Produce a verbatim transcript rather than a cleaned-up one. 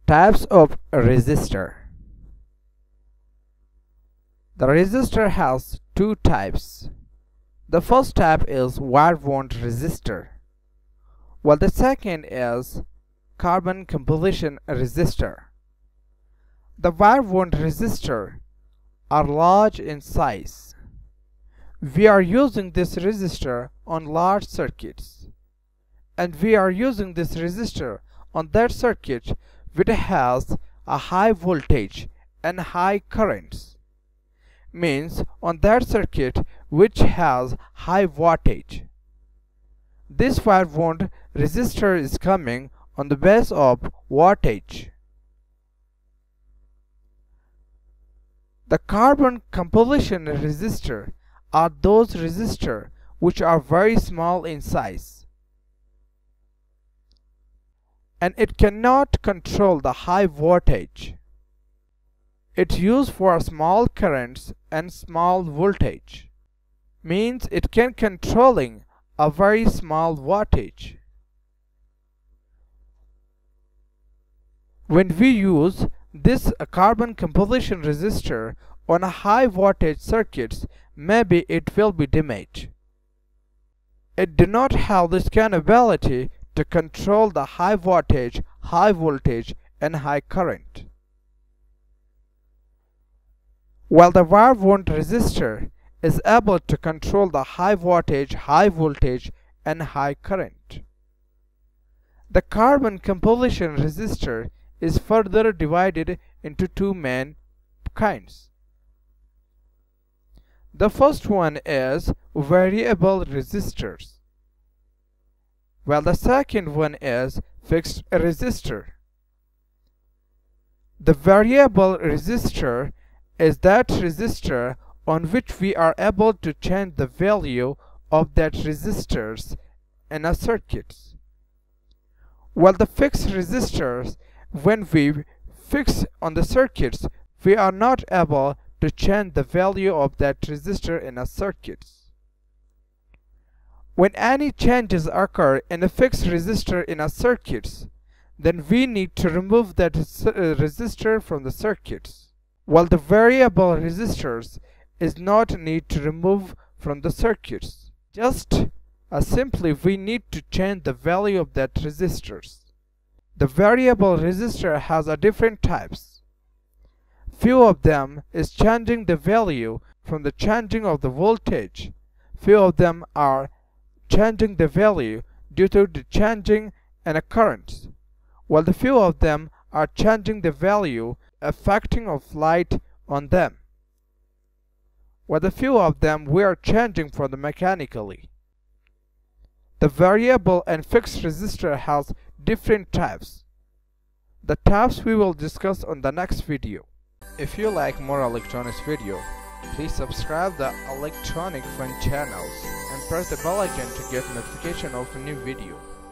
Types of a resistor. The resistor has two types. The first type is wire wound resistor, while the second is carbon composition resistor. The wire wound resistor are large in size. We are using this resistor on large circuits, and we are using this resistor on that circuit which has a high voltage and high currents, means on that circuit which has high wattage. This wire wound resistor is coming on the base of wattage. The carbon composition resistor are those resistors which are very small in size, and it cannot control the high voltage. It's used for small currents and small voltage, means it can controlling a very small wattage. When we use this uh, carbon composition resistor on a high voltage circuits, maybe it will be damaged. It do not have this kind of ability to control the high wattage, high voltage and high current. While the wire wound resistor is able to control the high wattage, high voltage and high current. The carbon composition resistor is further divided into two main kinds. The first one is variable resistors, while the second one is fixed resistor. The variable resistor is that resistor on which we are able to change the value of that resistors in a circuit, while the fixed resistors, when we fix on the circuits, we are not able to change the value of that resistor in a circuit. When any changes occur in a fixed resistor in a circuit, then we need to remove that resistor from the circuits, while the variable resistors is not need to remove from the circuits. Just as simply we need to change the value of that resistors. The variable resistor has a different types. Few of them is changing the value from the changing of the voltage. Few of them are changing the value due to the changing in a current, while the few of them are changing the value affecting of light on them, while the few of them we are changing for the mechanically. The variable and fixed resistor has different types. The types we will discuss on the next video. If you like more electronics video, please subscribe the Electronic Fun channels and press the bell icon to get notification of a new video.